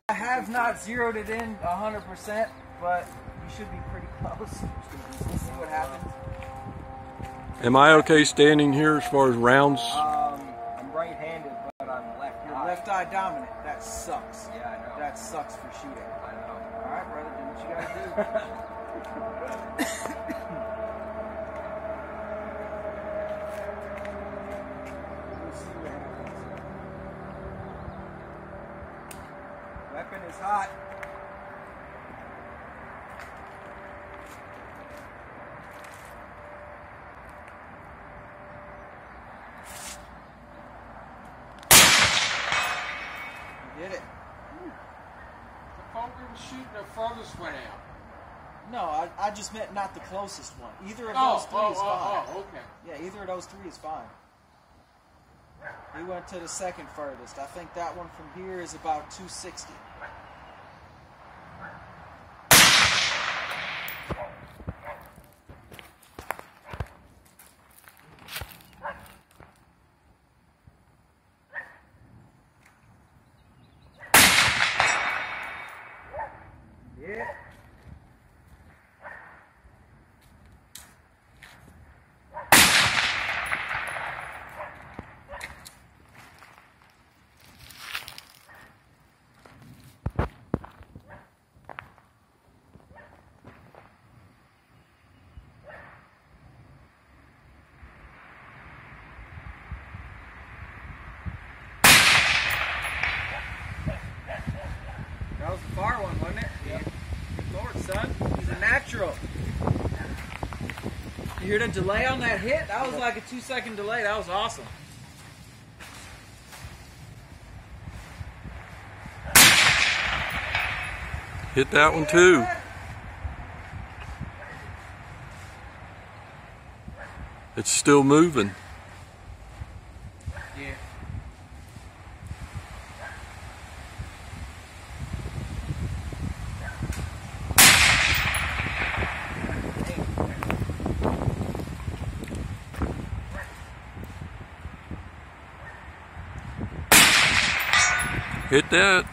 I have not zeroed it in 100%, but you should be pretty close. We'll see what happens. Am I okay standing here as far as rounds? I'm right-handed, but I'm left. You're left-eye dominant. That sucks. Yeah, I know. That sucks for shooting. I know. All right, brother, do what you gotta do. We'll see what happens. Weapon is hot. Did it. The phone we were shooting, the furthest went out. No, I just meant not the closest one. Either of those three is fine. Oh, okay. Yeah, either of those three is fine. He went to the second furthest. I think that one from here is about 260. Yeah. That was the far one, wasn't it? Yeah. Good Lord, son. He's a natural. You hear the delay on that hit? That was like a 2-second delay. That was awesome. Hit that one too. It's still moving. Yeah. Hit that.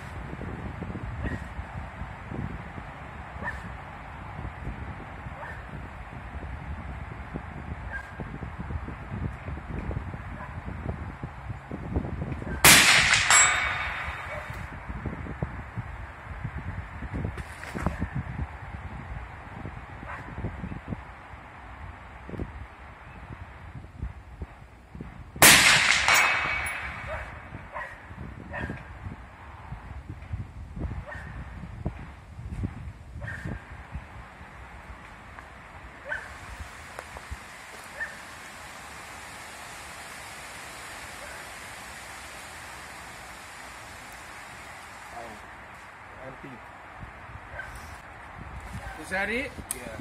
Was that it? Yeah.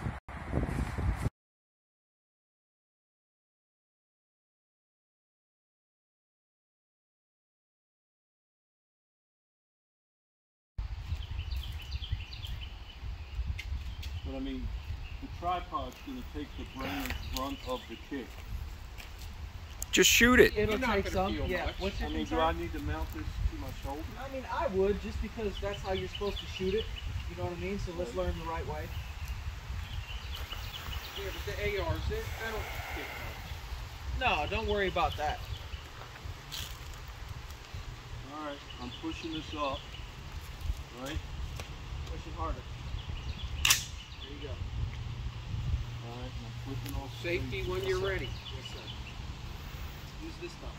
But I mean, the tripod's going to take the brunt of the kick. Just shoot it. It'll You're not take gonna some. feel Yeah. much. What's your I mean, do concern? I need to mount this to my shoulder? I mean, I would, just because that's how you're supposed to shoot it. You know what I mean? So let's learn the right way. Yeah, but the ARs, they don't kick much. No, don't worry about that. All right, I'm pushing this up, right? Push it harder. There you go. All right, and I'm flipping off. Safety when you're ready. Yes, sir. Use this thumb.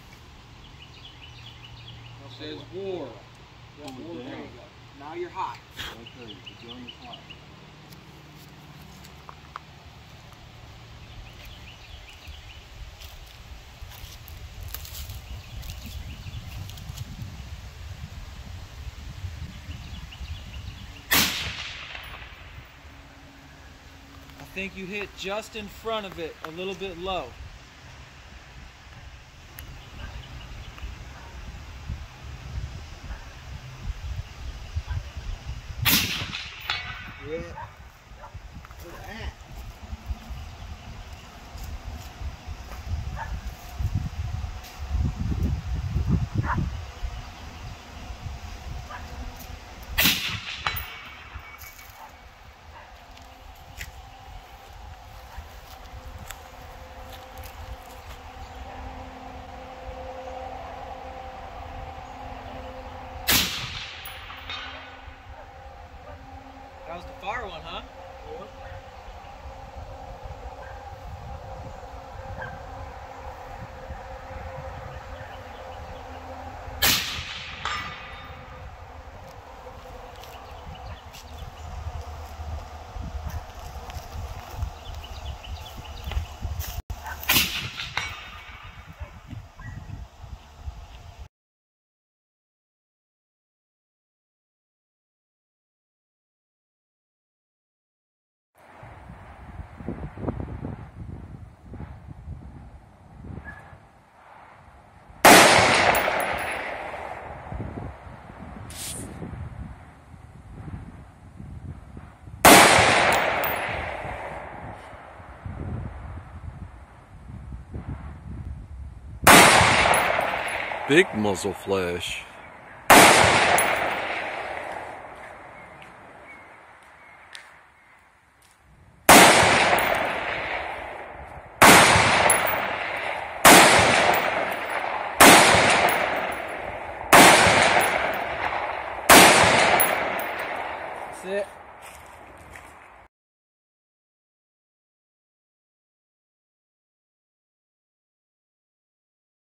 Says war. Yeah, Pull it there you down. go. Now you're hot. Okay, the gun is hot. I think you hit just in front of it, a little bit low. Yeah. Look at that. car one, huh? Big muzzle flash.